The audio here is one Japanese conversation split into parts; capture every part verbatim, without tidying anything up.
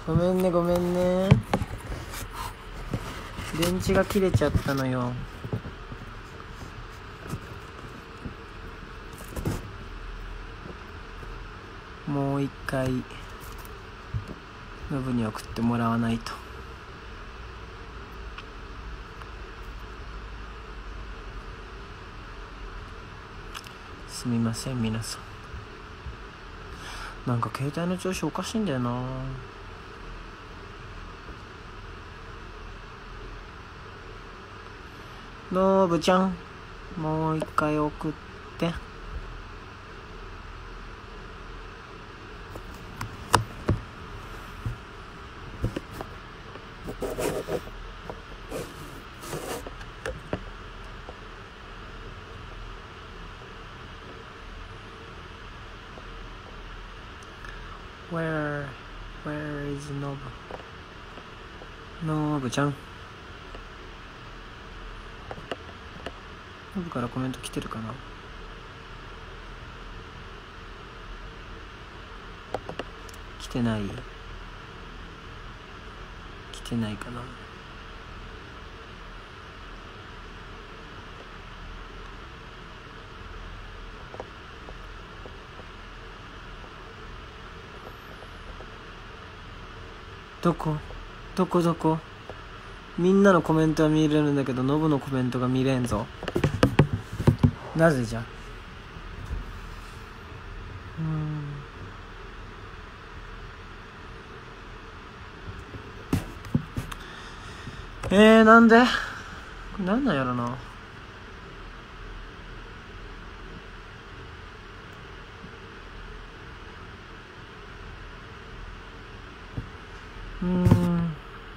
ごめんねごめんね、電池が切れちゃったのよ。もう一回ノブに送ってもらわないと。すみません皆さん、なんか携帯の調子おかしいんだよな。ノブちゃんもう一回送って。Where, where is Nobu? ノブちゃん。ノブからコメント来てるかな。来てない。来てないかな。どこどこどこ。みんなのコメントは見れるんだけどノブのコメントが見れんぞ。なぜじゃ。うーんえー、なんでなんなんやろな。うーん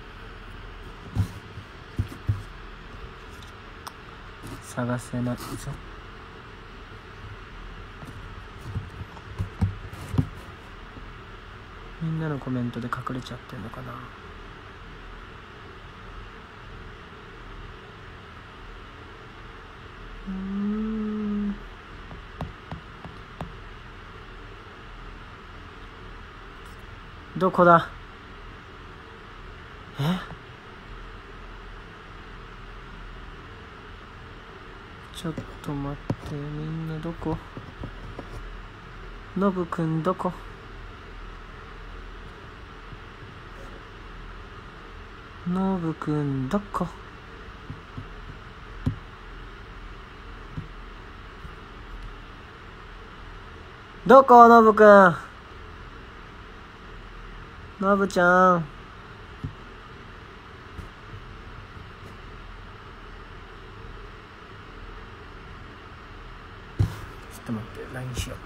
探せないぞ。みんなのコメントで隠れちゃってんのかな。うーんどこだ。えちょっと待って、みんなどこ。ノブくんどこ。ノブくんどこ。どこノブくん。ノブちゃん。ちょっと待って、ライン しよ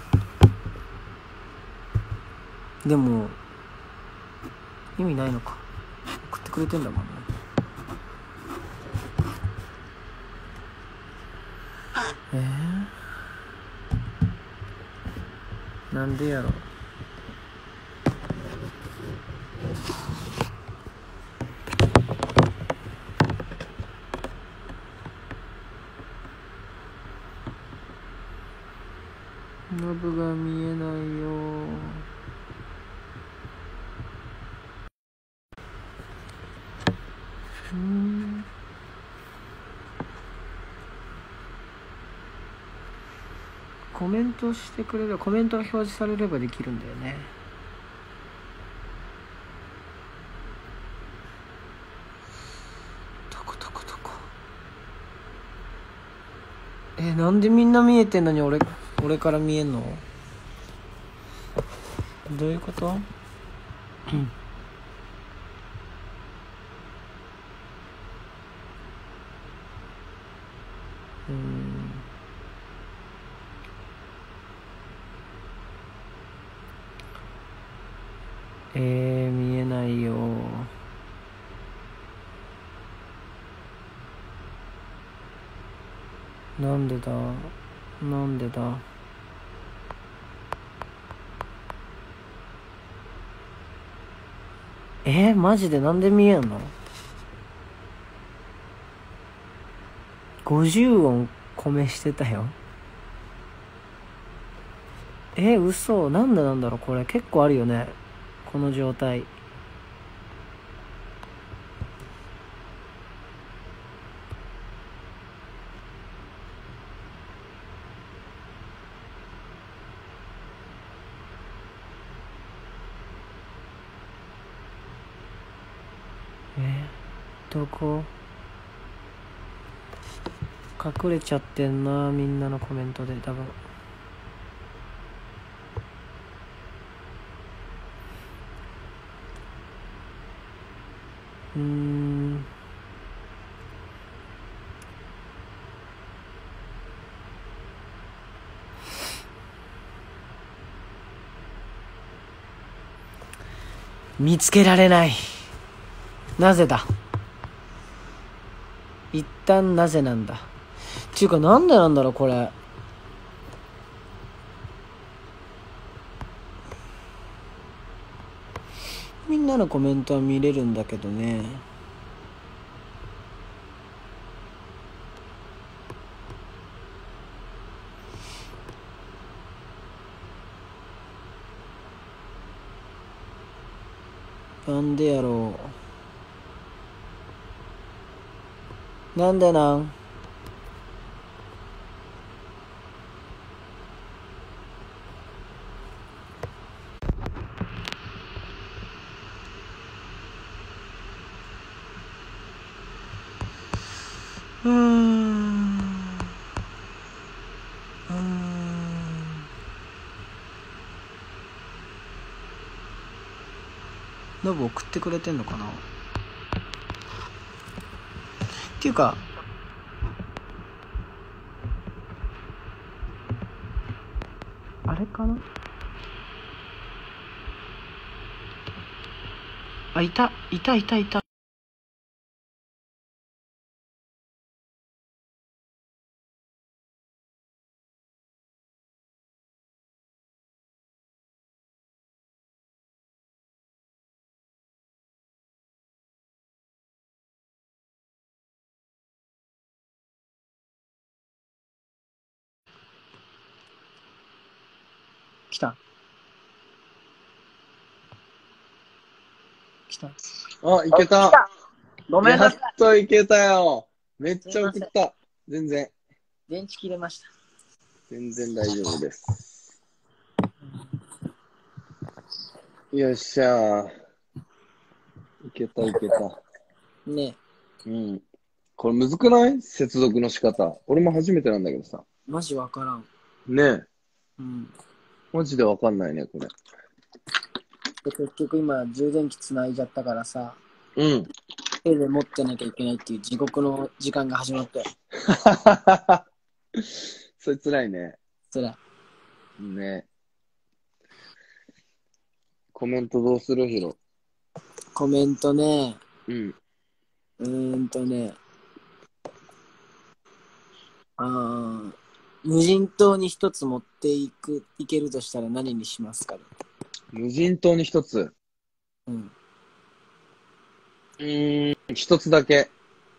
う。でも意味ないのか。送ってくれてんだもんね。えー、なんでやろ。ノブが見えないよ。うーんコメントしてくれれば、コメントが表示されればできるんだよね。どこどこどこ。え、なんでみんな見えてんのに俺俺から見えんの。どういうこと。うんうーんえー、見えないよ。なんでだなんでだ。えー、マジでなんで見えんの。ごじゅう音米してたよ。えー、嘘。なんでなんだろう。これ結構あるよねこの状態。 えどこ隠れちゃってんな、みんなのコメントで多分。うーん見つけられない。なぜだ。一旦なぜなんだ。っていうかなんでなんだろうこれ。みんなのコメントは見れるんだけどね。なんでやろう。なんでなん。うーんうーんノブ送ってくれてんのかな。っていうかあれかな。あ、いたいたいたいた。来た来た。 あ、いけた。 ごめんなさい。 やっといけたよ。めっちゃ送った。全然。 電池切れました。 全然大丈夫です。よっしゃー。いけたいけた。 ねうん。これむずくない？接続の仕方。俺も初めてなんだけどさ。 マジわからん。 ねえ。 うん。 マジでわかんないね、これ。 で結局今充電器つないじゃったからさ、 うん。 手で持ってなきゃいけないっていう地獄の時間が始まったよ。 それ辛いね。 それ。 ね。コメントどうする？ヒロ。 コメントね。 うん。 うーんとね。あー無人島に一つ持っていく、いけるとしたら何にしますかね。 無人島に一つ。 うん。 うーん、一つだけ。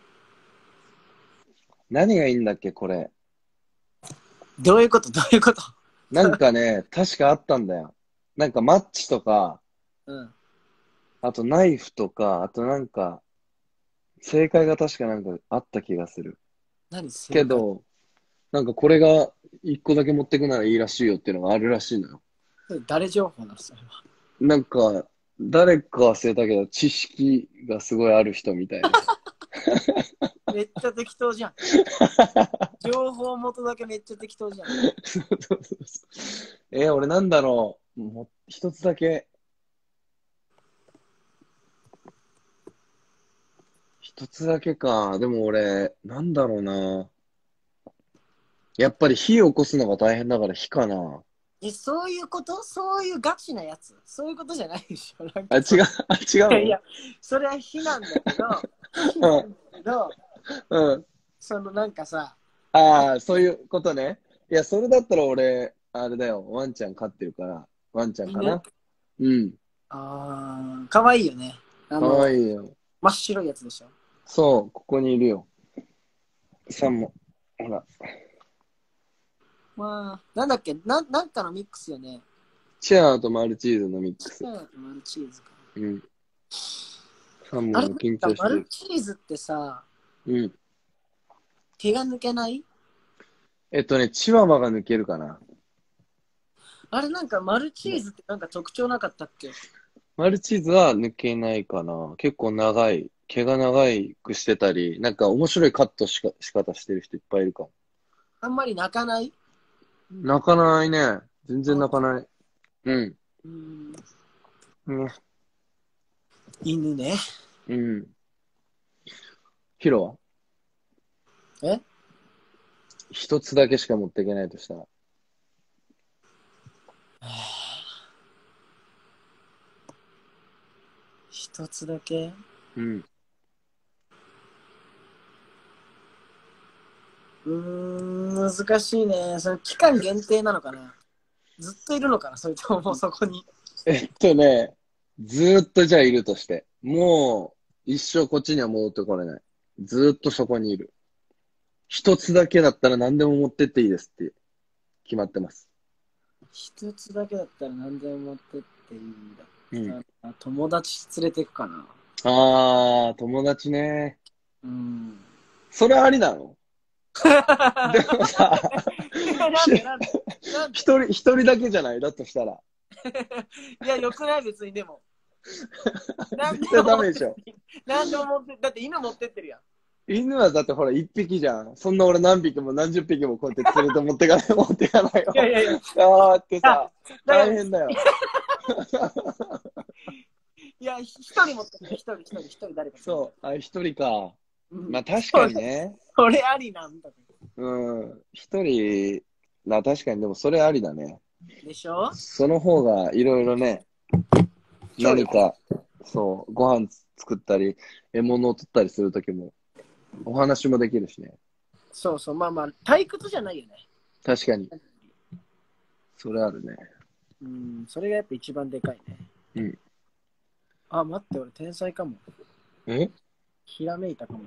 何がいいんだっけ、これ。 どういうことどういうこと。 なんかね、確かあったんだよ。なんかマッチとか、 うん。 あとナイフとか、あとなんか、正解が確かなんかあった気がする。 何正解。 けど、なんかこれが一個だけ持ってくならいいらしいよっていうのがあるらしいのよ。 それ誰情報なのそれは。 なんか、誰か忘れたけど、知識がすごいある人みたいな。 めっちゃ適当じゃん。情報元だけめっちゃ適当じゃん。 そうそうそうそう。えー俺なんだろう。もう一つだけ。一つだけか。でも俺、なんだろうな。やっぱり火を起こすのが大変だから火かな。 え、そういうことそういうガチなやつそういうことじゃないでしょなんあ、違かう、あ、違うの？ いや、それは火なんだけど、火なんだけど、 うん。 そのなんかさ、 ああ、そういうことね。いや、それだったら俺、あれだよ。ワンちゃん飼ってるから、ワンちゃんか犬な。うん。 あー、かわいいよね。あかわの、 いいよ。 真っ白いやつでしょ。 そう、ここにいるよ。サンも。ほら。 まあ、なんだっけな、なんかのミックスよね。 チェアーとマルチーズのミックス。 うん、マルチーズか。 うん。サンあれ、 も緊張してる。 マルチーズってさ、 うん。 毛が抜けないえっとね、チワワが抜けるかな。 あれなんかマルチーズってなんか特徴なかったっけ。 マルチーズは抜けないかな。結構長い毛が長くしてたり、なんか面白いカットしか仕方してる人いっぱいいるかも。 あんまり泣かない？ 泣かないね。全然泣かない。うん。 うん。 うん。 犬ね。 うん。ヒロはえ一つだけしか持っていけないとしたら。 一つだけうん。 うーん、難しいね。その期間限定なのかな？ずっといるのかな？それとももうそこに。 えっとね、ずーっとじゃあいるとして。もう、一生こっちには戻ってこれない。ずーっとそこにいる。一つだけだったら何でも持ってっていいですって決まってます。 一つだけだったら何でも持ってっていいんだうん。 ったら、友達連れてくかな。 あー、友達ね。 うん。 それありなの？でもさ、 なんでなんでなんで一人、一人だけじゃないだとしたら。 いや、よくない別にでも。なんで絶対ダも持ってメでしょ。 なんでも持ってだって犬持ってってるやん。 犬はだってほら一匹じゃん。そんな俺何匹も何十匹もこうやって連れて持ってかない、持ってかないよ。 いやいやいや。 あーってさ、 だから大変だよ。 いや、一人持ってる。一人、一人、一人誰か。 そう、あ、一人か。 うん。 まあ確かにね。 それありなんだ。 うん。一人、な、確かにでもそれありだね。 でしょ？ その方がいろいろね、何か、そう、ご飯作ったり、獲物を取ったりするときも、お話もできるしね。 そうそう、まあまあ、退屈じゃないよね。 確かに。それあるね。 うん、それがやっぱ一番でかいね。 うん。 あ、待って、俺天才かも。 えひらめいたかも。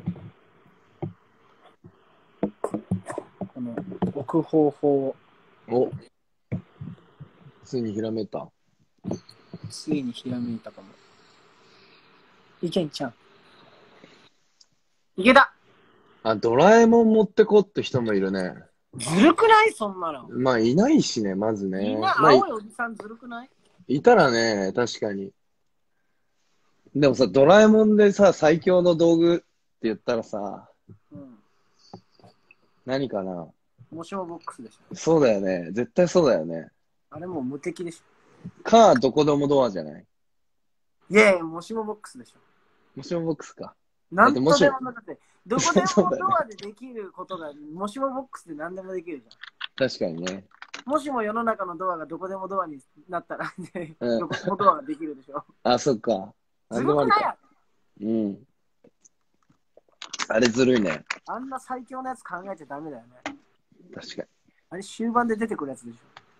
この、置く方法、 お、ついにひらめいた。 ついにひらめいたかも。いけんちゃん。いけた！ あ、ドラえもん持ってこって人もいるね。 ずるくない？そんなの。 まあ、いないしね、まずみね。 んなまあ、い、 青いおじさんずるくない？ いたらね、確かに。でもさ、ドラえもんでさ、最強の道具って言ったらさ、 うん。 何かな。 もしもボックスでしょ。 そうだよね。絶対そうだよね。 あれもう無敵でしょ。 か、どこでもドアじゃない？ いやいや、もしもボックスでしょ。 もしもボックスか。 なんとだってもしも、 でもなくて、どこでもそうだよね。 ドアでできることが、もしもボックスで何でもできるじ確かにね。 ゃん。もしも世の中のドアがどこでもドアになったら、ね、 うん。 どこでもドアができるでしょ。 あ、そっか。なんでもありか。 ずるくないやうん。あれずるいね。 あんな最強のやつ考えちゃダメだよね。 確かあれ終盤で出てくるやつでし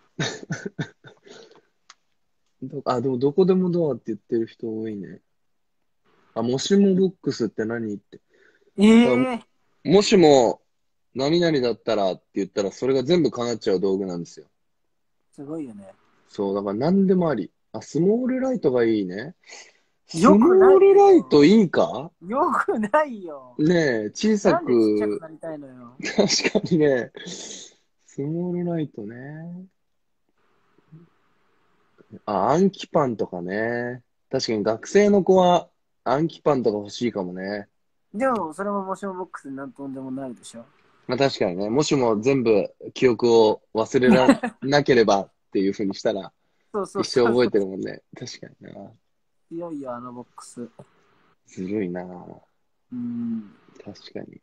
に。どあ、でもどこでもドアって言ってる人多いね。あ、もしもボックスって何って。 ょ。ええー、 もしも、何々だったらって言ったら、それが全部叶っちゃう道具なんですよ。 すごいよね。 そう、だから何でもあり。あ、スモールライトがいいね。スよモくないよ。 ールライトいいか？ よくないよ。 ねえ、小さなんでちっちゃくく、 なりたいのよ。 確かにね、スモールライトね。あ、暗記パンとかね。確かに学生の子は暗記パンとか欲しいかもね。 でも、それももしもボックスで何とでもなるでしょ。 まあ確かにね。もしも全部記憶を忘れらなければっていう風にしたら、 そうそう一生覚えそうそう。 てるもんね。確かにな。 強いよ、あのボックス。 ずるいな。 うん。 確かに。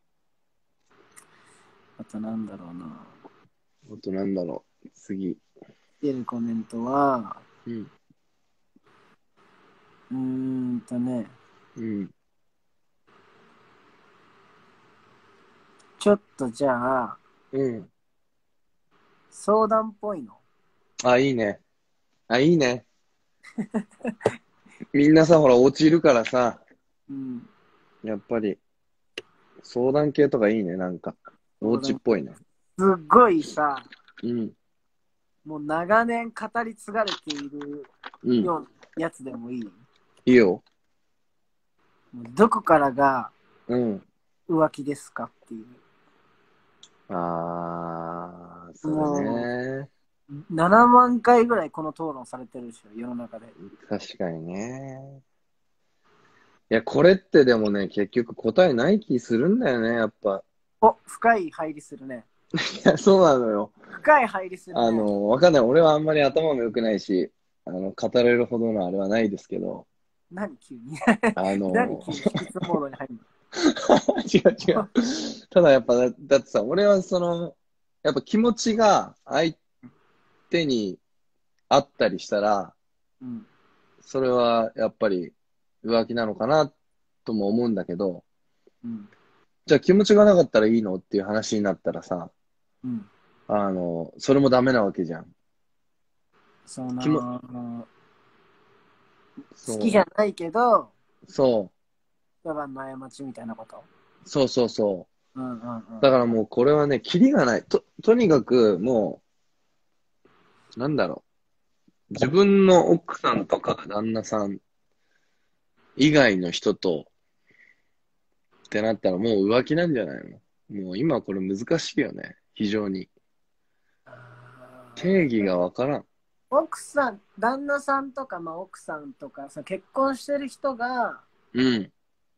あとなんだろうな。 あとなんだろう。次。 出るコメントは、 うん。 うーんとね、 うん。 ちょっとじゃあ、 うん。 相談っぽいの。 あ、いいね。あ、いいね。みんなさ、ほら、お家いるからさ、 うん。 やっぱり、相談系とかいいね、なんか。お家っぽいね。 すっごいさ、 うん。 もう長年語り継がれているうん。 ようなやつでもいい。 いいよ。 もうどこからがうん。 浮気ですかっていう。 あー、そもれね。 う、ななまんかいぐらいこの討論されてるでしょ、世の中で。 確かにね。 や、これってでもね、結局答えない気するんだよね、やっぱ。 お、深い入りするね。 いや、そうなのよ。 深い入りするね。 あの、わかんない。俺はあんまり頭も良くないし、あの、語れるほどのあれはないですけど、 何急にあの、 何急に卑屈モードに入る違う違の？ う。ただやっぱだ、だってさ、俺はその、やっぱ気持ちが相手にあったりしたら、 うん。 それはやっぱり浮気なのかなとも思うんだけど、 うん。 じゃあ気持ちがなかったらいいのっていう話になったらさ、 うん。 あの、それもダメなわけじゃん。 そ気も、 の、好きじそゃないけど、 う、そ一晩の過ちみたいなこと。 う、そうそうそう。 うんうんうん。 だからもうこれはね、キリがない。と、とにかくもう、なんだろう。自分の奥さんとか旦那さん以外の人とってなったらもう浮気なんじゃないの？もう今これ難しいよね。非常に。定義がわからん。 奥さん、旦那さんとか、まあ、奥さんとかさ、結婚してる人が、 うん。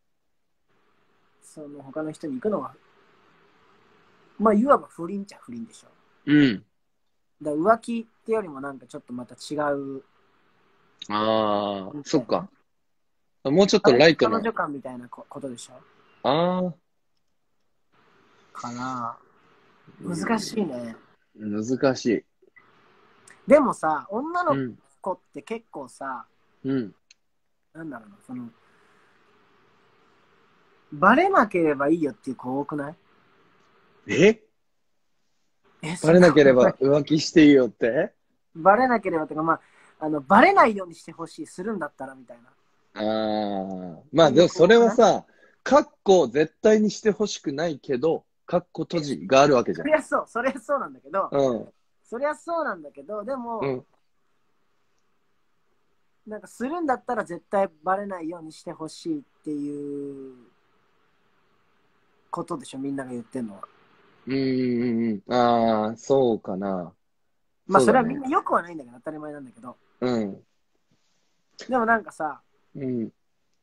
その他の人に行くのは、まあ、いわば不倫っちゃ不倫でしょ。 うん。 だから浮気ってよりもなんかちょっとまた違うああ、 みたいな。 そっか。もうちょっと彼ライトな。 彼女間みたいなこことでしょ。 ああ、 かな。難しいね。 難しい。 でもさ、女のうん。 子って結構さ、 うん。 なんだろうな、その、バレなければいいよっていう子多くない？ ええ、 バそんレなければなことない。 浮気していいよって？ バレなければっていうか、まあ、あの、バレないようにしてほしい、するんだったらみたいな。 ああ、まあそういうでもそ子多くない？ れはさ、カッコ絶対にしてほしくないけど、カッコ閉え、 じがあるわけじゃん。 そりゃそう、そりゃそうなんだけど、 うん。 そりゃそうなんだけど、でも、 うん。 なんかするんだったら絶対バレないようにしてほしいっていうことでしょ、みんなが言ってんのは。 うんうんうん。ああ、そうかな。 まあ、 そうだね。 それはみんなよくはないんだけど、当たり前なんだけど。 うん。 でもなんかさ、 うん。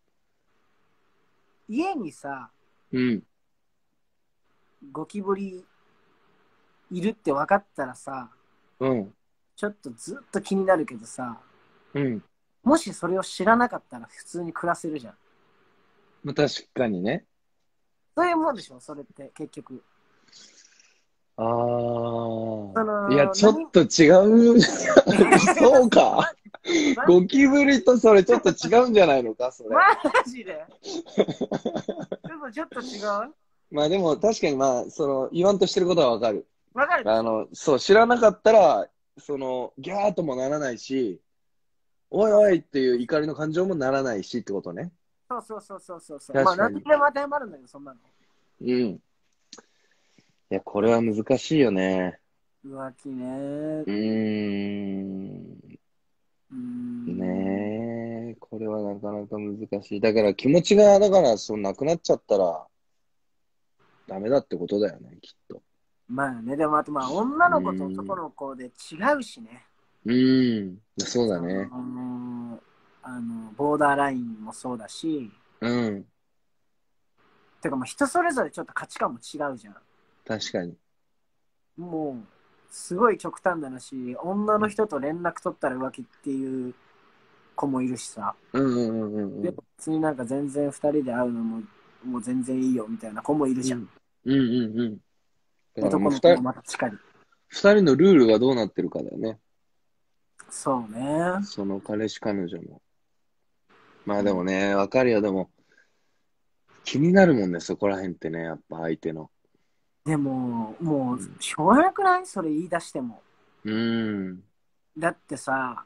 家にさ、 うん。 ゴキブリいるって分かったらさ、 うん。 ちょっとずっと気になるけどさ、 うん。 もしそれを知らなかったら普通に暮らせるじゃん。 まあ確かにね。 そういうもんでしょ、それって結局。 ああ。 そいや、 の、 ちょっ何と違う。そうか。 ま、 ゴキブリとそれちょっと違うんじゃないのか、そマれ。 ジででもちょっと違う。 まあでも確かにまあ、その、言わんとしてることはわかる。 わかるでしょ？ あの、そう、知らなかったら、その、ギャーともならないし、おいそうそうおいっていう怒りの感情もならないしってことね。 そうそうそうそうそうそう。まあ確かに。 何でも当てはまるんだけど、そんなの。 うん。いや、これは難しいよね。 浮気ね。 うーん。 うーん。 ねえ、これはなかなか難しい。だから気持ちが、だから、そう、なくなっちゃったら、ダメだってことだよね、きっと。 まあね、でもあとまあ女うの子と男ーん。 の子で違うしね。 うーん。そうだそね。 の、あの、ボーダーラインもそうだし、 うん。 てかまあ人それぞれちょっと価値観も違うじゃん。 確かに。 もう、すごい極端だなし、女の人と連絡取ったら浮気っていう子もいるしさ。 うんうんうんうんうで、 ん。 別になんか全然二人で会うのも、もう全然いいよみたいな子もいるじゃん。 うん。うんうんうん。だからもう二人、 男の子もまた近い。 二人のルールがどうなってるかだよね。 そうね。 その彼氏彼女の。まあうん、 でもね、わかるよ。でも、気になるもんね、そこら辺ってね、やっぱ相手の。 でも、もう、 うん。 しょうがなくないそれ言い出しても。 うーん。 だってさ、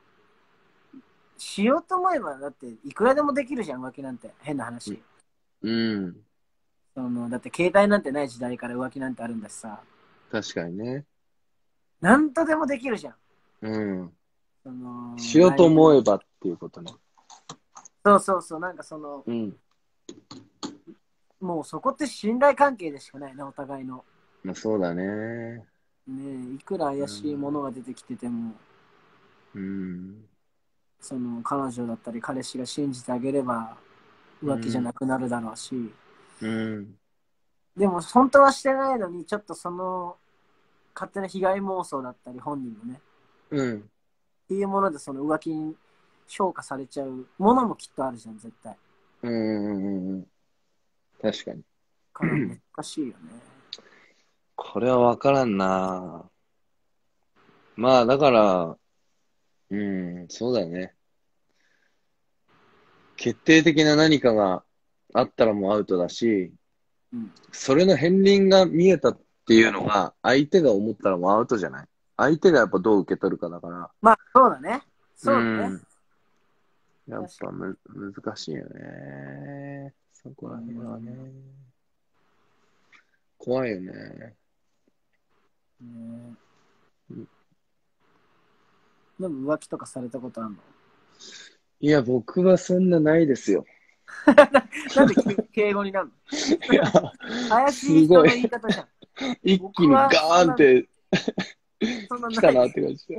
しようと思えば、だっていくらでもできるじゃん、浮気なんて。変な話。 うん。 その、だって携帯なんてない時代から浮気なんてあるんだしさ。 確かにね。 なんとでもできるじゃん。 うん。 その、 しようとライン思えばっていうことね。 そうそうそう、なんかその、 うん。 もうそこって信頼関係でしかないな、お互いの。 まあそうだね。 ねえ、いくら怪しいものが出てきてても、 うん。 その彼女だったり彼氏が信じてあげれば浮気じゃなくなるだろうし、 うん。 でも本当はしてないのに、ちょっとその勝手な被害妄想だったり、本人のね、 うん。 っていうものでその浮気に評価されちゃうものもきっとあるじゃん、絶対。 うんうんうん。確かに。 から難しいよね。 これはわからんな。まあ、だから、うん、そうだよね。決定的な何かがあったらもうアウトだし、 うん。 それの片鱗が見えたっていうのが、相手が思ったらもうアウトじゃない？相手がやっぱどう受け取るかだから。 まあ、そうだね。 うそうだね。 ん。やっぱむ、難しいよね。そこら辺はね。怖いよね。 ねうん。 でも浮気とかされたことあるの？ いや、僕はそんなないですよ。 なんで敬敬語になるいや、 の？怪しいすごい。 人の言い方じゃん。 一気僕はにガーンってそんな、そん来たなっなないです。 て感じで。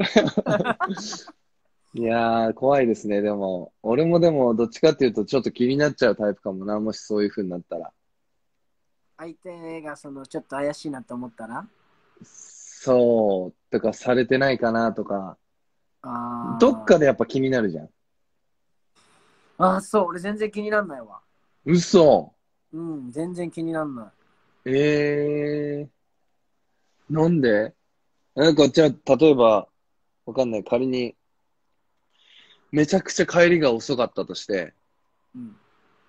いやー、怖いですね。でも、俺もでも、どっちかっていうと、ちょっと気になっちゃうタイプかもな。もしそういう風になったら。 相手がそのちょっと怪しいなと思ったら、 そう、とか、されてないかなとか、どっあかでやっぱ気になるじゃん。 ーあー、そう、俺全然気になんないわ。 嘘。 うん、全然気になんない。 えー、なんで？なんか、じゃあ、例えば、わかんない。仮に、めちゃくちゃ帰りが遅かったとして、 うん。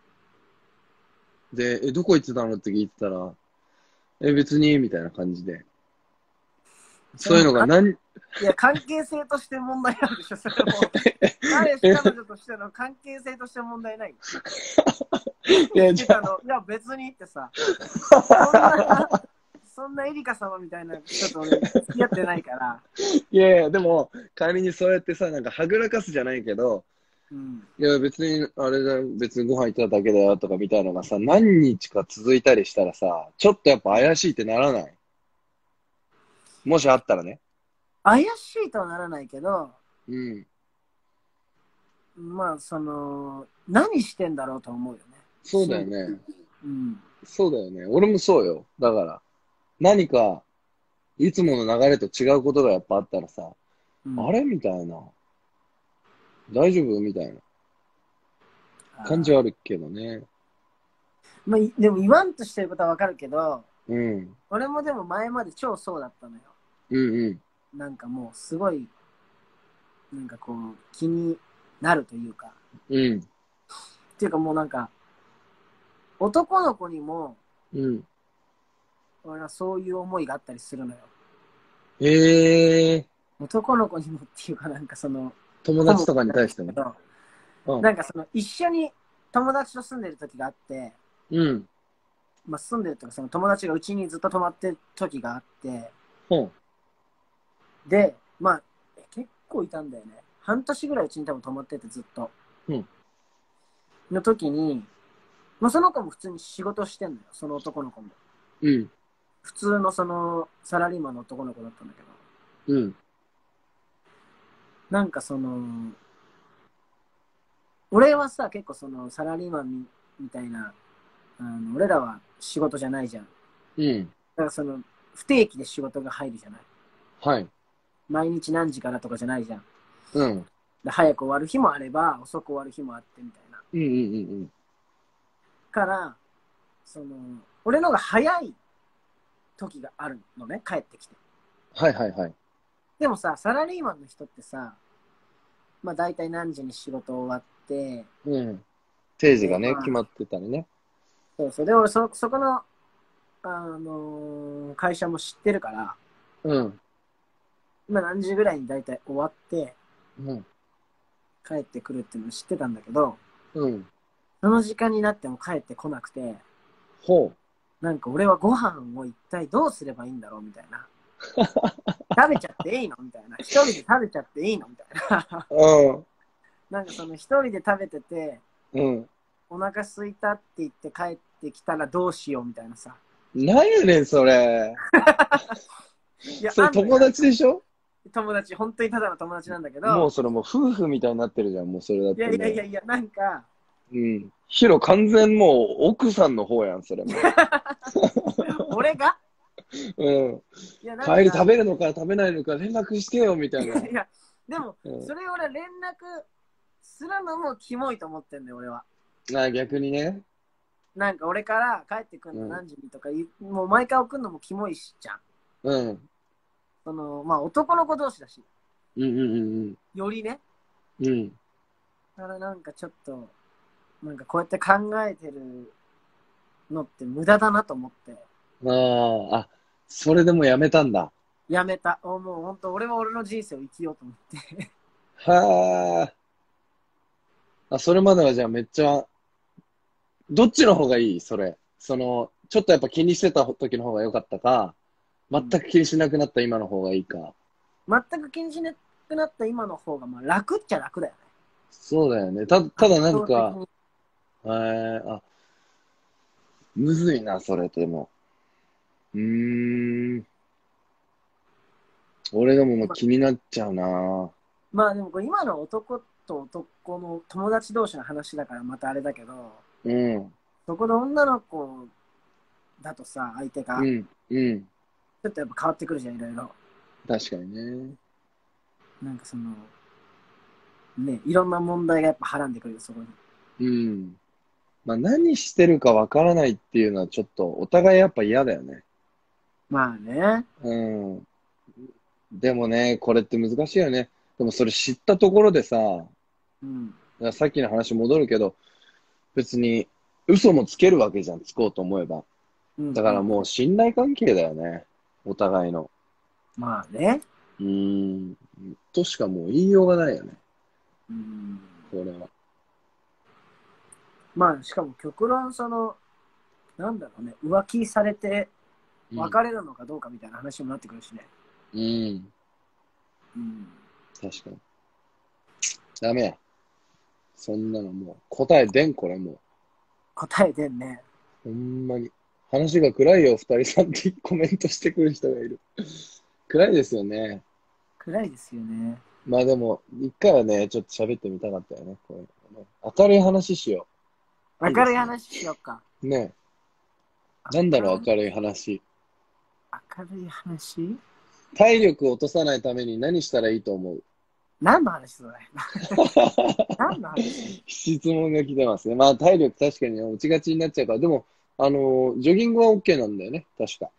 で、え、どこ行ってたのって聞いてたら、え、別に、みたいな感じで。そういうそれもかん、 のが何、 いや、関係性として問題あるでしょ、それも。彼氏、 え、 彼女としての関係性として問題ない。 いや、 言っじゃあ、 てたの、いや、別にってさ、そんな、そんなエリカ様みたいな人と俺付き合ってないから、 いやいや、でも、仮にそうやってさ、なんかはぐらかすじゃないけど、 うん。 いや別に、あれだよ、別にご飯行っただけだよとかみたいなのがさ、何日か続いたりしたらさ、ちょっとやっぱ怪しいってならない？もしあったらね。 怪しいとはならないけど、 うん。 まあ、その、何してんだろうと思うよね。 そうだよね。 うん。 そうだよね。俺もそうよ。だから、何か、いつもの流れと違うことがやっぱあったらさ、 うん。 あれみたいな。大丈夫みたいな感じはああるけどね。 まあ、いでも言わんとしてることはわかるけど、 うん。 俺もでも前まで超そうだったのよ。 うんうん。 なんかもうすごい、なんかこう、気になるというか。 うん。 っていうかもうなんか、男の子にも、 うん。 俺はそういう思いがあったりするのよ。 ええ男の子にもっていうかなんかその、 ー、友達とかに対しても。 けど、 うん。 なんかその一緒に友達と住んでる時があって、 うん。 まあ住んでるとかその友達がうちにずっと泊まってる時があって、 ほん。 で、まあ、結構いたんだよね。半年ぐらいうちに多分泊まっててずっと。 うん。 の時に、まあその子も普通に仕事してんのよ。その男の子も。 うん。 普通のそのサラリーマンの男の子だったんだけど。 うん。 なんかその、俺はさ、結構そのサラリーマンみ、みたいな、あの、俺らは仕事じゃないじゃん。だうん。 からその、不定期で仕事が入るじゃない。 はい。 毎日何時からとかじゃないじゃん。 うん。 で早く終わる日もあれば、遅く終わる日もあってみたいな。 うんうんうんから、その、俺のが早い時があるのね、帰ってきて。 はいはいはい。 でもさ、サラリーマンの人ってさ、まあ大体何時に仕事終わって、 うん。定時がね、 でまあ、 決まってたりね。 そうそう。で、俺そ、そこの、あのー会社も知ってるから、 うん。 今何時ぐらいに大体終わってうん。 帰ってくるっていうのを知ってたんだけど、 うん。 その時間になっても帰ってこなくて、 ほなんか俺はご飯を一体どうすればいいんだろうみたいな。食べちゃっていいのみたいな。一人で食べちゃっていいのみたいな。 う。うん。 なんかその一人で食べてて、 うん。 お腹空いたって言って帰ってきたらどうしようみたいなさ。 なんやねん、それ。 いや、 それ友あんのよ。 達でしょ？ 友達、本当にただの友達なんだけど、 もうそれもう夫婦みたいになってるじゃん、もうそれだっいやてもいやいやいや、なんか、 うん。ヒロ完全もう奥さんの方やん、それも。 俺がうん。 いや、なんか、 帰り食べるのか食べないのか連絡してよ、みたいな。 いや、でも、 うん、 それ俺連絡するのもキモいと思ってんだよ、俺は。 あ、逆にね。 なんか俺から帰ってくんのうん。 何時にとか言う、もう毎回送るのもキモいしじゃん。 うん。 その、まあ男の子同士だし、 うんうんうんよりね。 うん。うん。 だからなんかちょっと、なんかこうやって考えてるのって無駄だなと思って、 ああ、あ、それでもやめたんだ。 やめた。おもう本当俺は俺の人生を生きようと思って。 はあ。あ、それまではじゃあめっちゃ、どっちの方がいいそれ。その、ちょっとやっぱ気にしてた時の方が良かったか、全く気にしなくなった今の方がいいか。 全く気にしなくなった今の方がまあ楽っちゃ楽だよね。 そうだよね。た、ただなんか、 圧倒的にえー、あ、むずいな、それでも。うーん。俺でももう気になっちゃうな。 まあでもこれ今の男と男の友達同士の話だからまたあれだけど、 うん。 そこの女の子だとさ、相手が、 うん。うん。 ちょっとやっぱ変わってくるじゃん、いろいろ。 確かにね。 なんかその、ね、いろんな問題がやっぱはらんでくるよ、そこに。 うん。まあ何してるかわからないっていうのはちょっとお互いやっぱ嫌だよね。 まあね。 うん。でもね、これって難しいよね。でもそれ知ったところでさ、 うん。 さっきの話戻るけど、別に嘘もつけるわけじゃん、つこうと思えば。 うん、 だからもう信頼関係だよね。お互いの。 まあね。 うーん。としかもう言いようがないよね。 うん。 これは。 まあしかも極論その、なんだろうね、浮気されてうん。 別れるのかどうかみたいな話にもなってくるしね。 うん。 うん。 確かに。ダメや。そんなのもう答え出ん、これもう。 答え出んね。 ほんまに。話が暗いよ、二人さんってコメントしてくる人がいる。暗いですよね。 暗いですよね。 まあでも、一回はね、ちょっと喋ってみたかったよね。こういうのね、明るい話しよう。いいですね。 明るい話しようか。 ねえ。なんだろう、明るい話。 明るい話体力を落とさないために何したらいいと思う？ 何の話それ何の話質問が来てますね。まあ体力確かに落ちがちになっちゃうから、でも、あのジョギングは OK なんだよね。確か。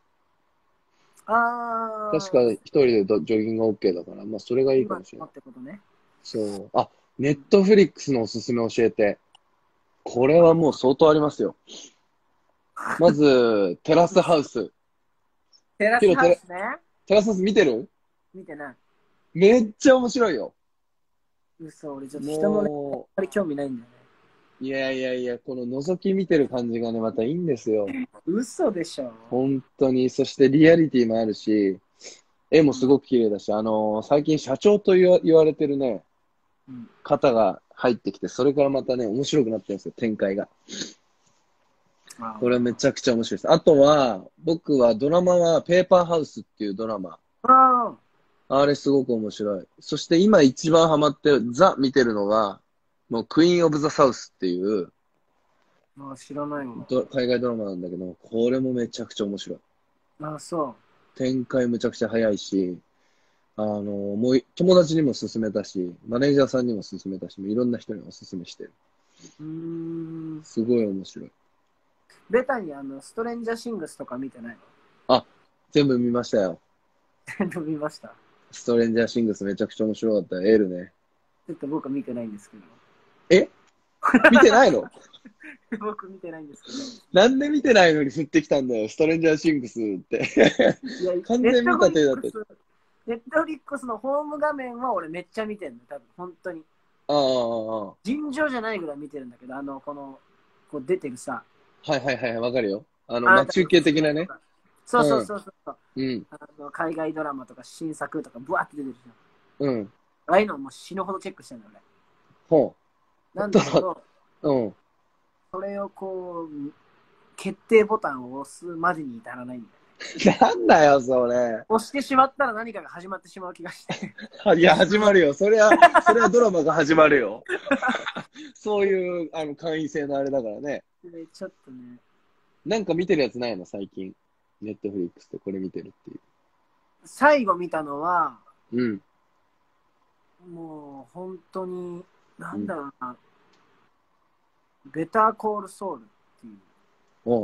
確かああ、 一人でどジョギングが OK だから、まあそれがいいか今もしれない。 のってことね。 そう。あ、ネットフリックスのおすすめ教えて。これはもう相当ありますよ。まず、テラスハウス。 テラヒロ、テラ、 スハウスね。 テラスハウス見てる？ 見てない。 めっちゃ面白いよ。 嘘、俺ちょっと人のね、あんもまり興味ないんだよね。 う、いやいやいや、この覗き見てる感じがね、またいいんですよ。 嘘でしょ。 本当に。そしてリアリティもあるし、絵もすごく綺麗だし、あのー最近社長と言わ、言われてるね、 うん。 方が入ってきて、それからまたね、面白くなってるんですよ、展開が。 あこれはめちゃくちゃ面白いです。あとは、僕はドラマはペーパーハウスっていうドラマ。 ああれすごく面白い。そして今一番ハマってザ見てるのが、もうクイーンオブザサウスっていうあ、知らないわ。 ど海外ドラマなんだけど、これもめちゃくちゃ面白い。 あ、そ展開むちゃくちゃ早いし、あの、もう友達にも勧めたし、マネージャーさんにも勧めたし、いろんな人にお勧めしてる。 う。うーん。 すごい面白い。 ベタにあの、ストレンジャーシングスとか見てないの？ あ、全部見ましたよ。 全部見ました。 ストレンジャーシングスめちゃくちゃ面白かったよ。エールね。 ちょっと僕は見てないんですけど。 え見てないの？ 僕見てないんですけど。 なんで見てないのに降ってきたんだよ、ストレンジャーシングスって。 いや、 完全見た手だって。 ネットフリックスのホーム画面は俺めっちゃ見てるの、多分本当に。 ああ、ああ、 尋常じゃないぐらい見てるんだけど、あの、この、こう出てるさ、 はいはいはい、わかるよ。あの、 あまあ、中継的なね。 そうそうそうそう、 うん、 あの海外ドラマとか新作とかブワーって出てるじうん。 ゃん。ああいうのもう死ぬほどチェックしてるんだよほ俺。なんだけど、 う。うん。 それをこう、決定ボタンを押すまでに至らないんだよ。 なんだよ、それ。 押してしまったら何かが始まってしまう気がして。 いや、始まるよ。それは、それはドラマが始まるよ。 そういう、あの、会員制のあれだからね。 でちょっとね、 なんか見てるやつないの最近。ネットフリックスでこれ見てるっていう。 最後見たのは、 うん。 もう本当に、なうん。 んだろうな、ベターコールソウルっていう。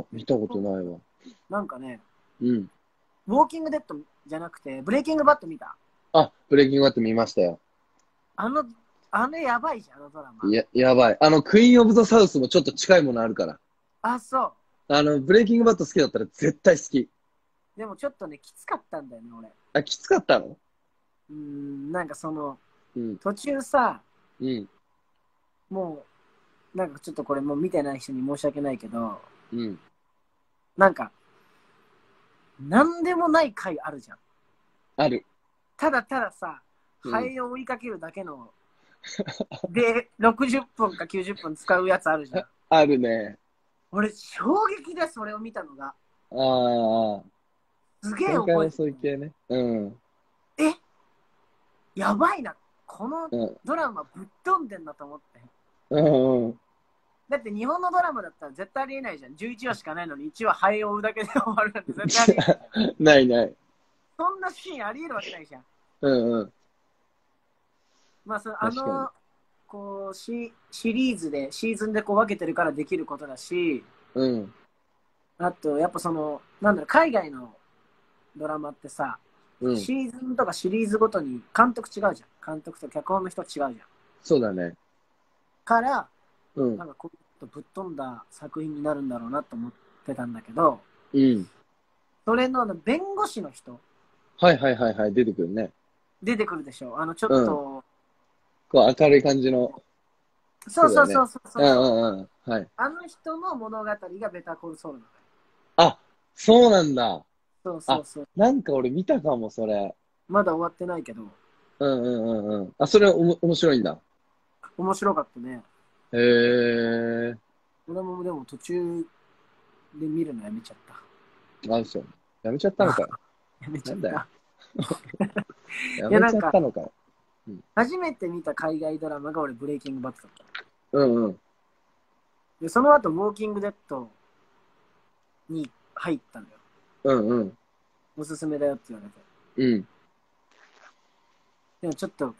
あ、見たことないわ。 なんかね、 うん。 ウォーキングデッドじゃなくて、ブレイキングバット見た。 あ、ブレイキングバット見ましたよ。 あの、あれやばいじゃん、あのドラマ。 や、やばい。あの、クイーンオブザサウスもちょっと近いものあるから。 あ、そう。 あの、ブレイキングバット好きだったら絶対好き。 でもちょっとね、きつかったんだよね、俺。 あ、きつかったの？ うーん、なんかその、 うん。 途中さ、 うん。 もう、なんかちょっとこれもう見てない人に申し訳ないけど、 うん。 なんか、なんでもない回あるじゃん。 ある。 ただたださ、 うんハエを追いかけるだけの、で、ろくじゅっぷんかきゅうじゅっぷん使うやつあるじゃん。 あるね。 俺、衝撃でそれを見たのが。 ああ。 すげえ前回は覚えてる。 そういう系ね。うん。 えやばいな。このうん。 ドラマぶっ飛んでんだと思って。 うんうん。 だって日本のドラマだったら絶対ありえないじゃん。じゅういちわしかないのにいちわハエを追うだけで終わるなんて絶対ありえないじゃん。 ないない。 そんなシーンありえるわけないじゃん。 うんうん。 まあ、そのあ確かに。 の、こうシ、シリーズで、シーズンでこう分けてるからできることだし、 うん。 あと、やっぱその、なんだろう、海外のドラマってさ、 うん。 シーズンとかシリーズごとに監督違うじゃん。監督と脚本の人違うじゃん。 そうだね。 から、 うん。 なんかこうぶっ飛んだ作品になるんだろうなと思ってたんだけど、 うん。 それのあの弁護士の人、 はいはいはいはい。出てくるね。 出てくるでしょ。あの、ちょっうん。 と、 こう明るい感じのそうそうそ人だよね。 うそうそう。 うんうんうん。はい。 あの人の物語がベターコールソウルなのよ。 あ、そうなんだ。 そうそうあ、 そう。 なんか俺見たかも、それ。 まだ終わってないけど、 うんうんうんうん。あ、それおも面白いんだ。 面白かったね。 へえ。 俺もでも途中で見るのやめちゃった。 あ、そう。やめちゃったのかよ。 やめちなんだよ。 ゃった。 やいや、 めちゃっなんか、 たのかよ。うん。 初めて見た海外ドラマが俺、ブレイキングバットだった。 うんうん。 で、その後、ウォーキングデッドに入ったのよ。 うんうん。 おすすめだよって言われて。 うん。 でもちょっと、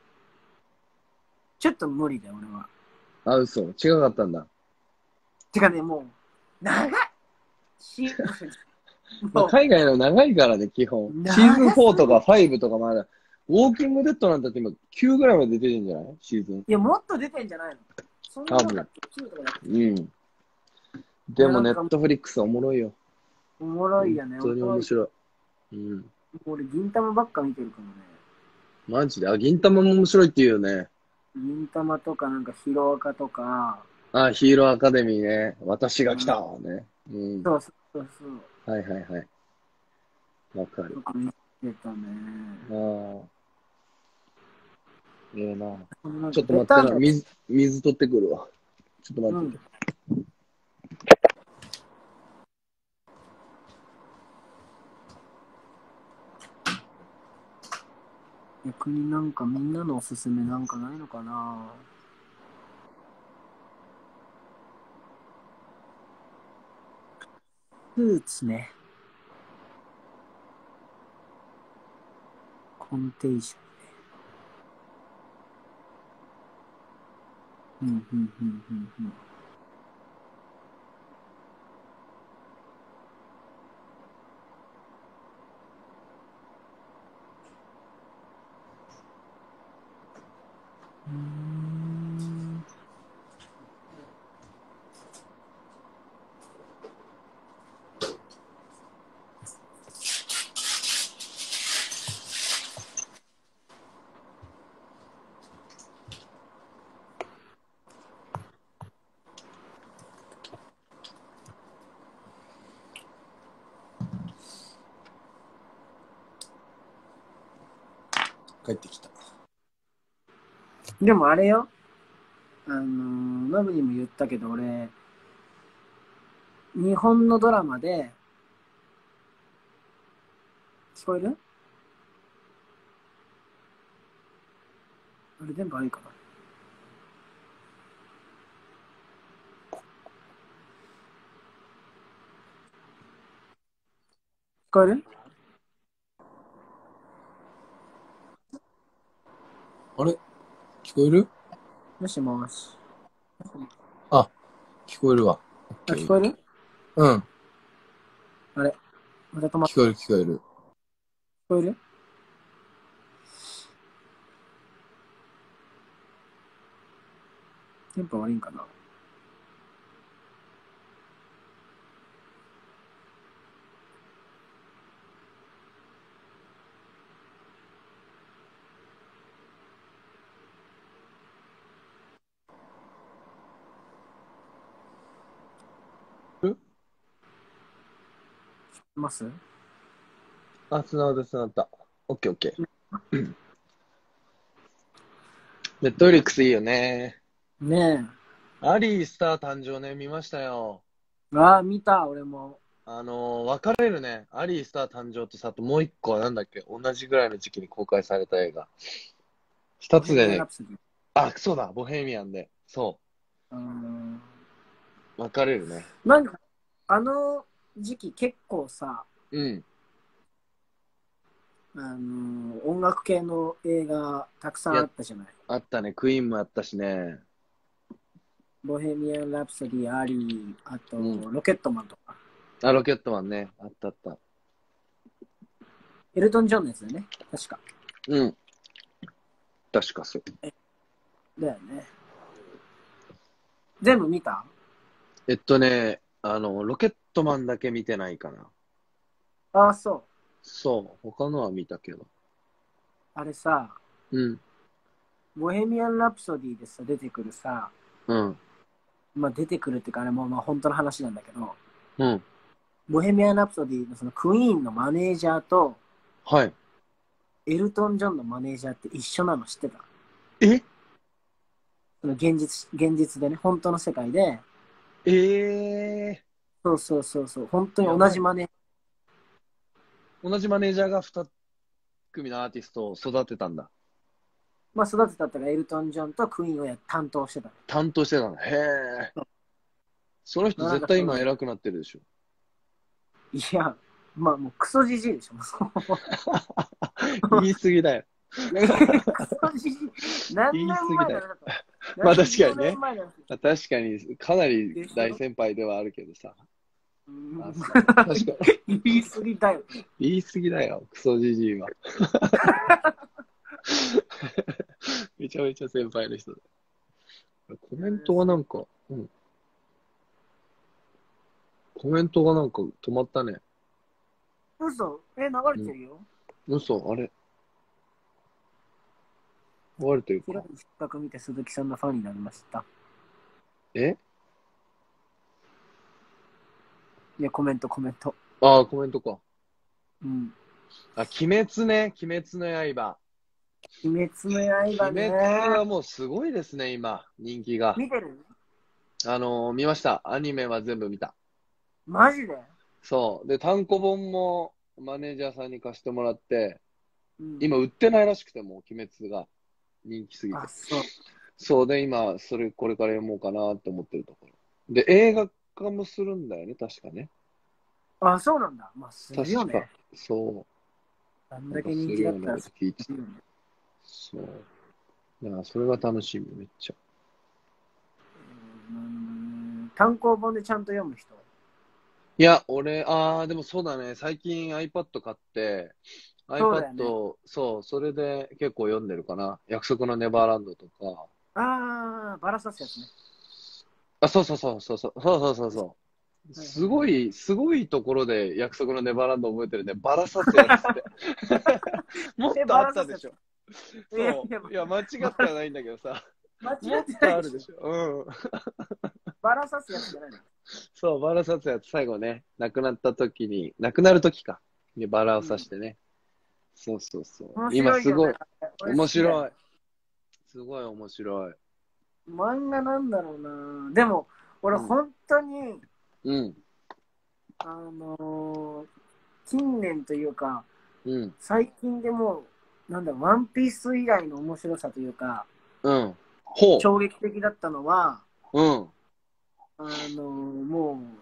ちょっと無理だよ、俺は。 あ、嘘。違かったんだ。 てかね、もう、長いシンプルに。 まあ、 も海外の長いからね、基本。 う、 シーズン長すぎフォーとかファイブとかまだ。ウォーキングデッドなんて今きゅうぐらいまで出てるんじゃないシーズン。 いや、もっと出てんじゃないの？そんなもんだっけ？ きゅう とかだっけ？ うん。 いでもネッやなんか、 トフリックスおもろいよ。 おもろい本よね、お当にもろい。 面白い。うん。 俺、銀玉ばっか見てるからね。 マジで。あ、銀玉も面白いって言うよね。 銀玉とか、なんか、ヒロアカとか、 あ、ヒーローアカデミーね。私が来たうん、 ね。うん。 そうそうそうそう。 はいはいはい。わかる。 とか見てたね。 ああ、ええな。 なんか、 ちょっと待ってな。 ベタなやつ。 水、水取ってくるわ。ちょっと待うん。 ってて。 逆になんかみんなのおすすめなんかないのかな。スーツね。コンテーション。うん、うん、うん、うん、うん。うーん。 帰ってきた。 でもあれよ。あのー、ノブにも言ったけど、俺、日本のドラマで、聞こえる？あれ、電波悪いかな。 こえる？ あれ聞こえる？ もしもし。 あ、聞こえるわ。 あ、聞こえる？ うん。 あれまた止まっ聞こえる聞こえる。 聞こえる？電波悪いんかな？ます？ あ、つながったつながった。オッケーオッケー。ネットフリックスいいよね。 ねアリースター誕生ね、見ましたよ。 え。ああ、見た、俺も。 あのー、分かれるね。アリースター誕生とさ、あともう一個はなんだっけ、同じぐらいの時期に公開された映画。二ボヘミアン・ラつでね、 プソディ。 あ、そうだ、ボヘミアンで。そうーん。 う、分かれるね。 なんか、あの時期結構さ、 うん。 あのー音楽系の映画たくさいや、 んあったじゃない。 あったね。クイーンもあったしね。 ボヘミアン・ラプソディ、アリー、あと、 うん。 ロケットマンとか。 あ、ロケットマンね。あったあった。 エルトン・ジョンのやつだよね。確か。 うん。確かそう。 だよね。全部見た？ えっとね、あの、ロケットマンだけ見てないかな。 ああ、そう。 そう。他のは見たけど。 あれさ、 うん。 ボヘミアン・ラプソディでさ、出てくるさ、 うん。 まあ出てくるっていうか、あれもまあ本当の話なんだけど、 うん。 ボヘミアン・ラプソディのそのクイーンのマネージャーと、 はい。 エルトン・ジョンのマネージャーって一緒なの知ってた？ えその現実、現実でね、本当の世界で、 ええそうそうそうそう、本当ー。 にやばい。 同じマネー、 同じマネージャーが二組のアーティストを育てたんだ。 まあ育てたってか、エルトン・ジョンとクイーンをや担当してたの。 担当してたんだ。へえ。その人まあ、なん絶かその、 対今偉くなってるでしょ。 いや、まあもうクソじじいでしょ。 言い過ぎだよ。 いやいやクソじじい。何言い年過ぎだよ。 前だよ。 まあ確かに何十ね。 年前だよ。 まあ確かに、かなりでしょ？ 大先輩ではあるけどさ。 うんあ、そう。確かに。 言い過ぎだよ。 言い過ぎだよ、クソじじいは。めちゃめちゃ先輩の人だ。コメントがなんか、うん。コメントがなんか止まったね。 嘘？え、流れてるよ。 嘘、あれ。流れてるか。 広い失格見て鈴木さんのファンになりました。 えいや、コメント、コメント。 ああ、コメントか。 うん。 あ、鬼滅ね。鬼滅の刃。 鬼滅の刃鬼滅はね。 もうすごいですね、今。人気が。 見てる？ あのー見ました。アニメは全部見た。 マジで？ そう。で、単行本もマネージャーさんに貸してもらって、 うん。 今売ってないらしくても、鬼滅が人気すぎて。 あ、そう。 そうで、今、それこれから読もうかなって思ってるところ。で、映画化もするんだよね、確かね。 あ、そうなんだ。まあ、する確か。 よね。 そあんう。なんかだけ人するような気だったらこと聞いてた。 するよね。 そう。だからそれが楽しみ、めっちゃ。 うん。単行本でちゃんと読む人？ いや、俺、ああ、でもそうだね。最近 iPad 買って、 そうだよね。 iPad、そう、それで結構読んでるかな。約束のネバーランドとか。 ああ、バラさすやつね。 あ、そうそうそうそうそう、そうそうそうそう。 はいはいすごはい。 い、すごいところで約束のネバーランド覚えてるね。バラさすやつって。もっえ、 とあバラさすやつ？ ったでしょ。 いやいや、 そう。いや、間違ってはないんだけどさ。 間違もっってとあるでしないでしょ。 ょ。うん。 バラさすやつじゃないの？ そう、バラさすやつ最後ね、亡くなった時に、亡くなる時か。にバラを刺してね。そうそうそう。 面今白いよね。 すごい、面俺好きだよ。 白い。すごい面白い。 漫画なんだろうな。でも、俺うん。 本当に、 うん。 あのー近年というか、 うん。 最近でもう、なんだろう、ワンピース以来の面白さというか、 うん。ほ衝撃的だったのは、 う。うん。 あのーもう、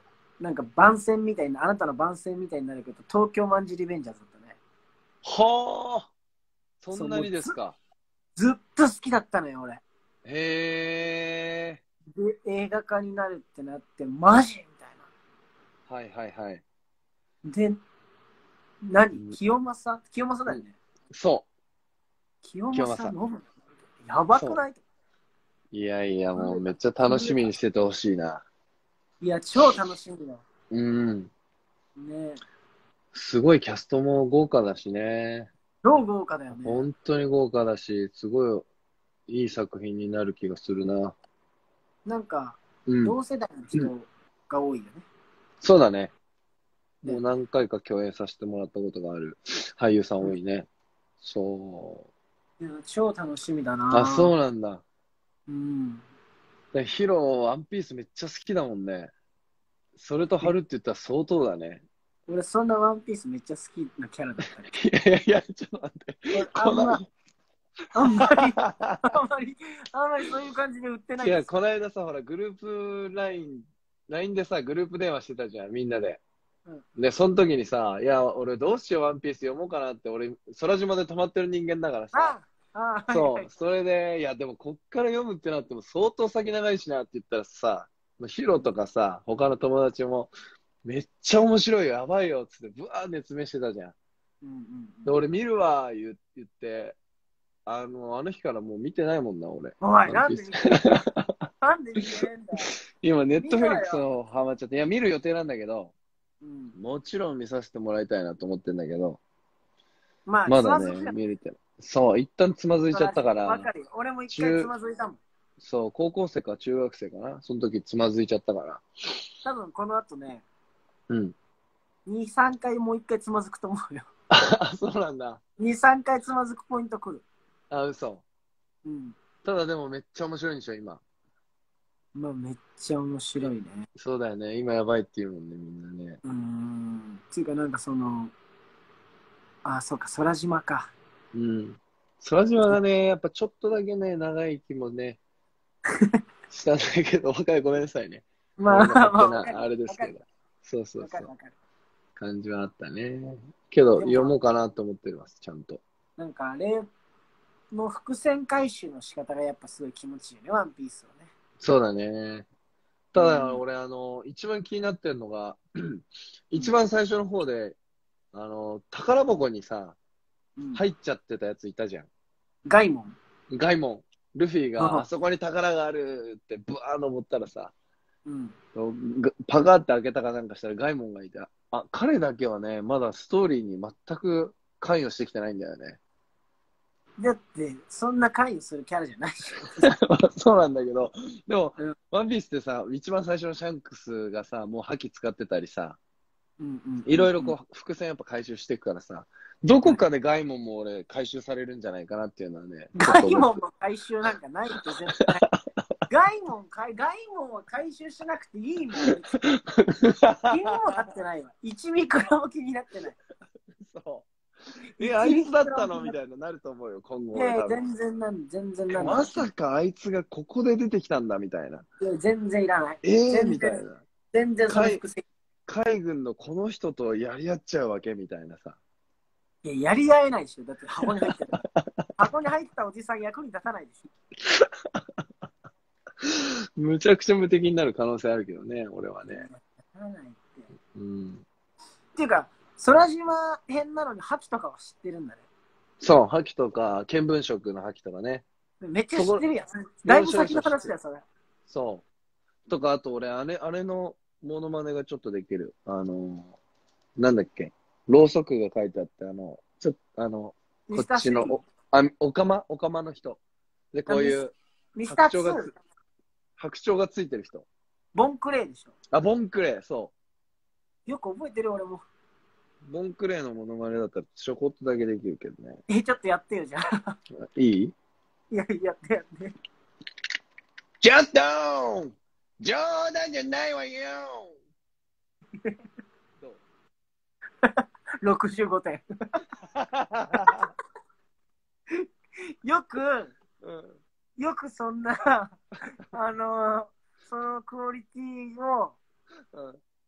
なんか番宣みたいな、あなたの番宣みたいになるけど、東京マンジリベンジャーズだったね。 はあ、そそんなにですか。 ずっと好きだったのよ、俺。 へえ。 で、映画化になるってなって、マジみたいな。 はいはいはい。 で、何うん清正清正だよね。 そ清清正正飲むやばくない？ う。いやいや、もうめっちゃ楽しみにしててほしいな。 いや、超楽しみだよ。 うん。 ね。 すごいキャストも豪華だしね。 超豪華だよね。 本当に豪華だし、すごいいい作品になる気がするな。 なんか、 うん。 同世代の人が多いよね。 そうだね。 ねもう何回か共演させてもらったことがある俳優さん多いね。そいや、超楽しみだう。 な。 あ、そうなんだ。 うん。 でヒロ、ワンピースめっちゃ好きだもんね。それと春って言ったら相当だね。 俺、そんなワンピースめっちゃ好きなキャラだったね。 いやいやいや、ちょっと待って。 俺、あんま、あんまり、あんまり、あんまりそういう感じで売ってないいや、 です。 この間さ、ほら、グループライン、ライン でさ、グループ電話してたじゃん、みんなで。 うんで、その時にさ、いや、俺どうしよう、ワンピース読もうかなって、俺、空島で泊まってる人間だからさ、 ああ、はいはい。 そう、それで、いや、でもこっから読むってなっても相当先長いしなって言ったらさ、ヒロとかさ、他の友達も、めっちゃ面白いよ、やばいよ、つって、ぶわー熱弁してたじゃん。 うんうんで、俺見るわ、言言って、あの、あの日からもう見てないもんな、俺。 おい、 ワンピースなんで見てんだよ。なんで見てねえんだよ。 今、ネットフリックスのハマっちゃって、いや、見る予定なんだけど、 うん、 もちろん見させてもらいたいなと思ってんだけど、 まあ、 まだね、 つまずきだ見れてない。そう、一旦つまずいちゃったからわか、るよ。俺も一回つまずいたもん。 そう、高校生か中学生かな、その時つまずいちゃったから。 多分この後ね、 うん。 に、さんかいもう一回つまずくと思うよ。 あ、そうなんだ。 に、さんかいつまずくポイント来る。 あ、嘘。 うん。 ただでもめっちゃ面白いんでしょ、今。 まあ、めっちゃ面白いね。 そうだよね。今やばいって言うもんね、みんなね。 うーん。っていうか、なんかその、あ、そうか、空島か。 うん。空島がね、やっぱちょっとだけね、長い気もね、したんだけど、若いごめんなさいね。 まあ、 俺のまあ、 勝手わかるなあれですけど。そうそうそう。 わかるわかる。 感じはあったね。けど、 でも読もうかなと思ってます、ちゃんと。 なんかあれの伏線回収の仕方がやっぱすごい気持ちいいよね、ワンピースはね。 そうだね。ただ、 うん俺、あの、一番気になってるのが、一番最初の方で、あの、宝箱にさ、 うん、 入っちゃってたやついたじゃん。 ガイモン。 ガイモン。ルフィうんが、あそこに宝があるって、ブワー登ったらさ、 うん。 がパカって開けたかなんかしたらガイモンがいた。あ、彼だけはね、まだストーリーに全く関与してきてないんだよね。 だって、そんな関与するキャラじゃないでしょ。 そうなんだけど、でも、 うんワンピースってさ、一番最初のシャンクスがさ、もう覇気使ってたりさ、 うんうんうんうんいろいろこう、伏線やっぱ回収していくからさ、どこかでガイモンも俺回収されるんじゃないかなっていうのはね。 ガイモンの回収なんかないって絶対。ガイモンかい、ガイモンは回収しなくていいもん。気にもなってないわ。一ミクロも気になってない。 そう。え、あいつだったのみたいななると思うよ、今後いやいや、 俺多分。 全然なん全然なんまさかあいつがここで出てきたんだみたいな。 いや全然いらない。 えー、 全然みたいな。 全然その伏線。 海軍のこの人とやり合っちゃうわけみたいなさ。 いや、やり合えないでしょ。だって箱に入ってるから。箱に入ったおじさん役に立たないでしょ。 むちゃくちゃ無敵になる可能性あるけどね、俺はね。 立たないって。 うん。 っていうか、空島編なのに覇気とかは知ってるんだね。 そう、覇気とか、見聞色の覇気とかね。 めっちゃ知ってるやん。だいぶ先の話だよ、それ。 そう。とか、あと俺、あれ、あれのモノマネがちょっとできる。あの、なんだっけ。ろうそくが書いてあって、あの、ちょっと、あの、こっちの、お、あ、おかまおかまの人。で、こういう、 ミスターツー白鳥がつ、白鳥がついてる人。 ボンクレーでしょ。 あ、ボンクレー、そよく覚えてる俺も。 う。ボンクレーのモノマネだったらちょこっとだけできるけどね。 え、ちょっとやってよ、じゃあ。 いいいや、やってやって。 ちょっと冗談じゃないわよどうろくじゅうごてん。よく、 うんよくそんな、あの、そのクオリティをうん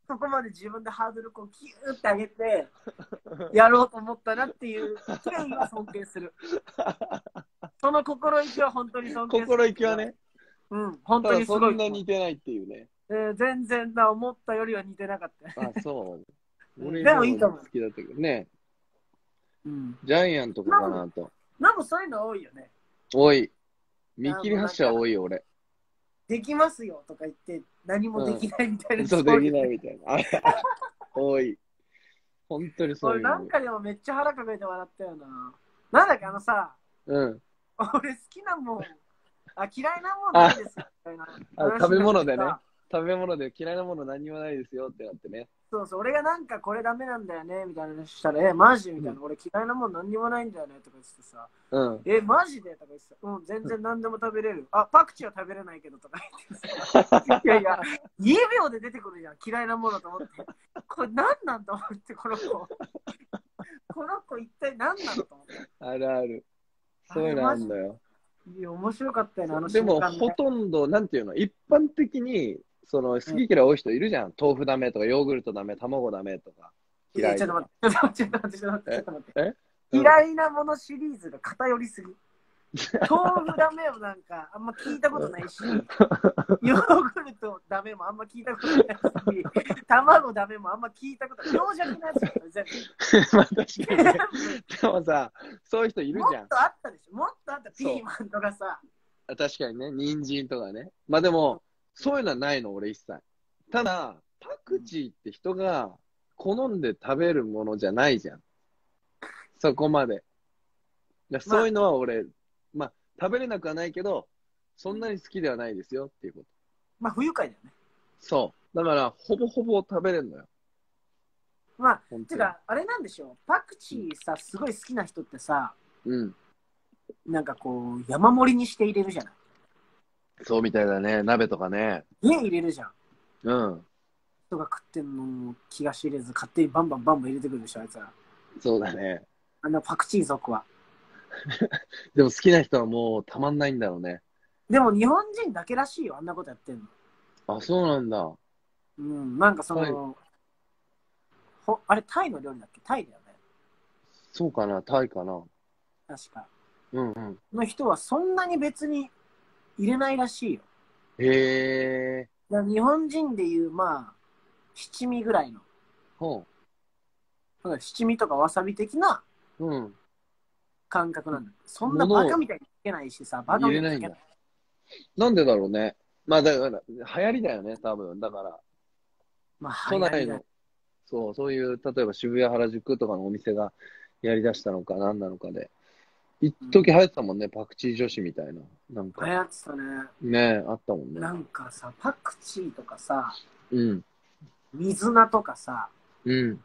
そこまで自分でハードルこうキューって上げてやろうと思ったなっていう経緯は尊敬する。その心意気は本当に尊敬する。 心意気はね。 うん、本ただそ当にすごい。 んな似てないっていうね。 えー全然な、思ったよりは似てなかった。 あ、そう。 うん俺でもいいと思う好きだったけどね。 うん。 ジャイアンとかかなと。 なんかそういうの多いよね。 多い。見切り発車多いよ、俺。 できますよとか言って何もできないみたいな、 そう、できないみたいな。あれ多い。本当にそういうの。 俺なんかでもめっちゃ腹抱えて笑ったよな。なんだっけあのさ、 うん。 俺好きなもん、あ、嫌いなもんないですよみたいな。 あ食べ物でね。食べ物で嫌いなもの何もないですよってなってね。 そうそう、俺がなんかこれダメなんだよねみたいな話したら、え、マジみたいな、俺嫌いなもん何にもないんだよねとか言ってさ、 うん。 え、マジでとか言ってさ、うん、全然何でも食べれる。あ、パクチーは食べれないけどとか言ってさ、いやいや、にびょうで出てくるじゃん、嫌いなものと思って。これ何なんと思って、この子。この子一体何なのと思って。 あるある。そういうのあるんだよ。 いや、面白かったよね、あのでも、 瞬間ねほとんど、なんていうの、一般的に、その、好き嫌い多い人いるじゃん。豆腐ダメとか、ヨーグルトダメ、卵ダメとか。 いや、 嫌いとちょっとか。 待って、ちょっと待って、ちょっと待って、ちょっと待って。 え嫌いなものシリーズが偏りすぎ。豆腐ダメもなんかあんま聞いたことないし、ヨーグルトダメもあんま聞いたことないし、卵ダメもあんま聞いたことない。病弱なやつだよ全部。 まあ確かにね。でもさ、そういう人いるじゃん。 もっとあったでしょ。もっとあった。ピーマンとかさ。 確かにね、人参とかね。まあでも、そういうのはないの、俺一切。ただ、パクチーって人が好んで食べるものじゃないじゃん。そこまで。だからそういうのは俺、まあ、食べれなくはないけど、そんなに好きではないですよっていうこと。 まあ不愉快だよね。 そう。だから、ほぼほぼ食べれるのよ。 まあ、 本当にてか、あれなんでしょう。パクチーさ、すごい好きな人ってさ、 うん。 なんかこう、山盛りにして入れるじゃない。 そうみたいだね。鍋とかね。 家入れるじゃん。 うん。 人が食ってんのを気が知れず、勝手にバンバンバンバン入れてくるでしょ、あいつら。 そうだね。 あのパクチー族は。 でも好きな人はもうたまんないんだろうね。 でも日本人だけらしいよ、あんなことやってんの。 あ、そうなんだ。 うん、なんかその、 はいほあれ、タイの料理だっけタイだよね。 そうかな、タイかな。 確か。 うんうん。 の人はそんなに別に入れないらしいよ。 へえ。 だから日本人でいう、まあ、七味ぐらいの。 ほだから七味とかわさび的なう。うん。 感覚なんだ。そんな物をバカみたいにつけないしさ、バカみたいにつけない。 なんでだろうね。まあだから、流行りだよね、多分。だから、 まあ、 都流行りだ内の、そう、そういう、例えば渋谷、原宿とかのお店がやり出したのか、何なのかで。一時流行ってたもんね、パクチー女子みたいな。なん流か、 行ってたね。 ねえ、あったもんね。 なんかさ、パクチーとかさ、 うん。 水菜とかさ、 うん。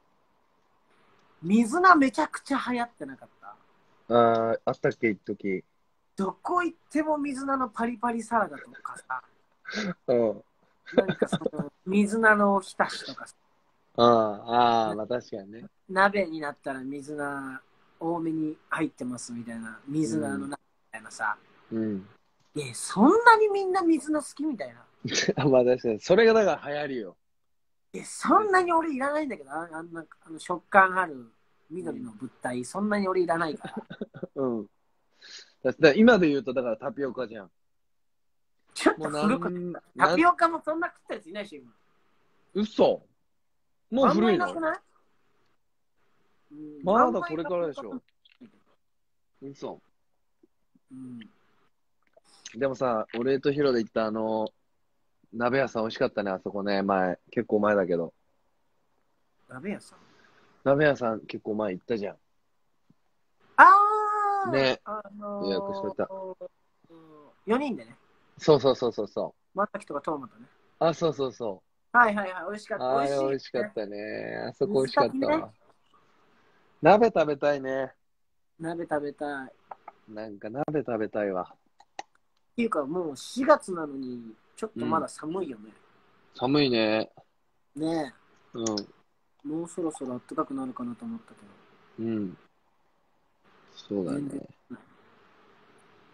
水菜めちゃくちゃ流行ってなかった。 ああ、あったっけ、一時。 どこ行っても水菜のパリパリサラダとかさ、 うん。 なんかその水菜のおひたしとかさ、 ああ、ああ、まあ確かにね。 鍋になったら水菜多めに入ってますみたいな、水菜の鍋みたいなさ、 うん。 え、そんなにみんな水菜好きみたいな。 まあ確かに。それがだから流行りよ。 え、そんなに俺いらないんだけど、ああんなあの食感ある緑の物体、そんなに俺いらないから。 うん。だだ今で言うと、だからタピオカじゃん。 ちょっと古くなった。タピオカもそんな食ったやついないし、今。 嘘もう古いのあんまいなくない？うん、 まだこれからでしょ。嘘。 うん、 でもさ、俺とヒロで行ったあの、鍋屋さん美味しかったね、あそこね、前。結構前だけど。 鍋屋さん。 鍋屋さん結構前行ったじゃん。 あー、 ね。 あのー、 予約しといた。 よにんでね。 そうそうそうそうそう。 またきとかトーマとね。 あ、そうそうそはいはいはい、美味しかっう。 た。 あれ美味しい、 美味しかったね。あそこ美味しかった水炊きわ。鍋食べたいね。 鍋食べたい。っなんか鍋食べたいわ。 ていうかもうしがつなのに、ちょっとまだ寒いよね。 寒いね。 ねうん。 え、もうそろそろ暖かくなるかなと思ったけど。 うん。そうだね全然。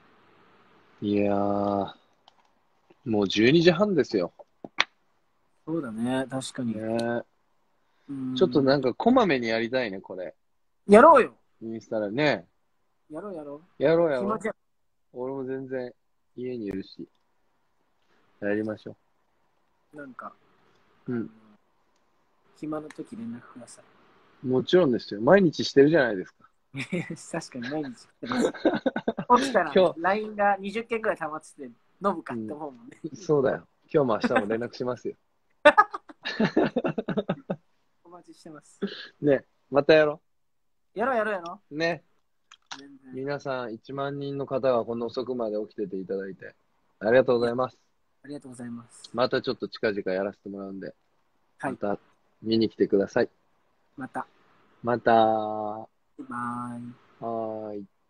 いやー、もうじゅうにじはんですよ。 そそうだね、確かに。 ねうんちょっとなんかこまめにやりたいね、これ。 やろうよ。 インスタでね。 やろうやろやろうう。 やろう。 気持ち俺も全然家にいるし。やりましょなんか、 う。うん。 暇の時連絡くださもちろんですよ。毎日してるじゃないですか。 い。確かに毎日来てます。起きたら、 今日ライン がにじゅっけんくらい溜まってて、飲むかって思うもんね。 そうだよ。今日も明日も連絡しますよ。 お待ちしてます。 ね。またやろやろうやろうやろう。ね。 う。全然。 皆さんいちまん人の方がこんな遅くまで起きてていただいてありがとうございます。 ありがとうございます。 またちょっと近々やらせてもらうんで、 はいまた見に来てください。 また。 また。はバイバイ。 ーい。